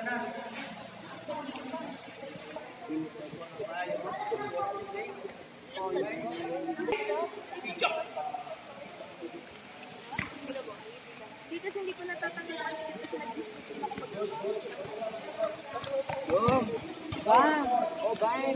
Dito hindi ko natatandaan. Bang! Oh, bang!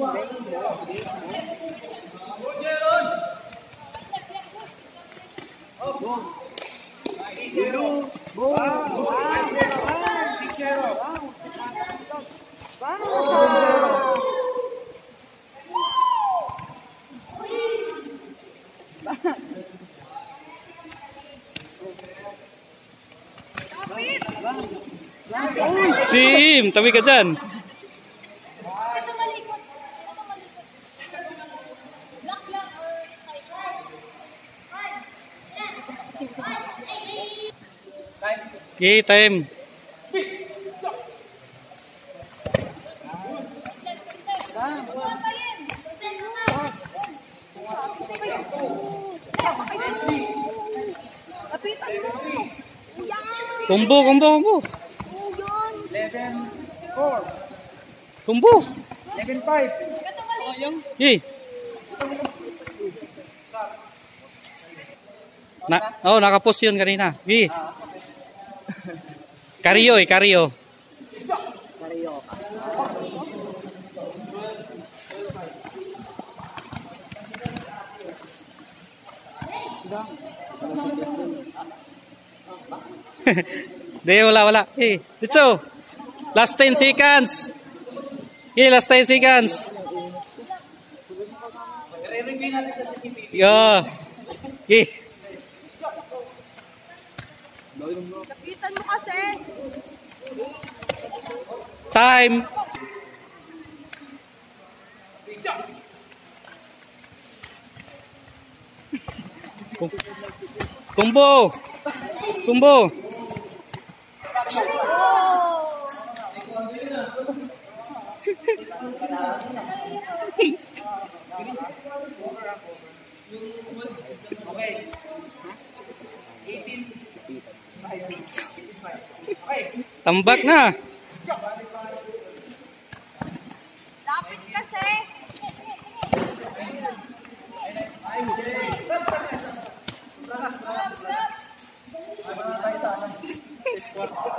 Jim, tabi ka dyan. Okay, time. Kumbo. 11-4. Kumbo. 11-5. Eh. Nakapost yun kanina. Eh. Karyo. Di, wala. Eh, dito. Last 10 seconds. Last 10 seconds. I-review natin sa CCTV. Yo. Kapitan mo kasi. Time. Kumbo. Tambak na. Lapit kasi. Stop!